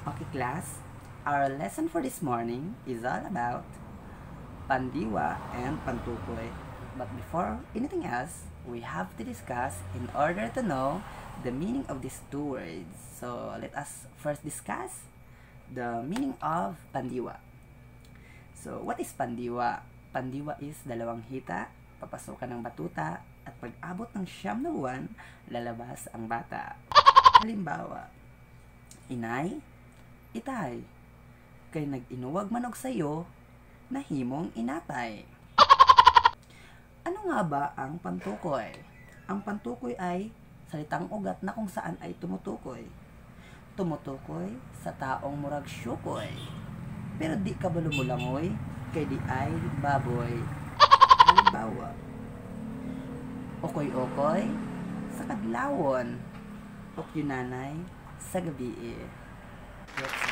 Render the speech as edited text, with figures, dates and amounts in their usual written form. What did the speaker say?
Okay, class, our lesson for this morning is all about pandiwa and pantukoy. But before anything else, we have to discuss in order to know the meaning of these two words. So let us first discuss the meaning of pandiwa. So what is pandiwa? Pandiwa is dalawang hita, papasukan ng batuta, at pag-abot ng 9 na buwan, lalabas ang bata. Halimbawa, inay, itay, kay nag-inuwag manog sayo, nahimong inatay. Ano nga ba ang pantukoy? Ang pantukoy ay salitang ugat na kung saan ay tumutukoy. Tumutukoy sa taong murag syukoy. Pero di ka ba lumulangoy, kay di ay baboy. Halimbawa, okoy-okoy sa kadlawon, okyunanay sa gabi. Let's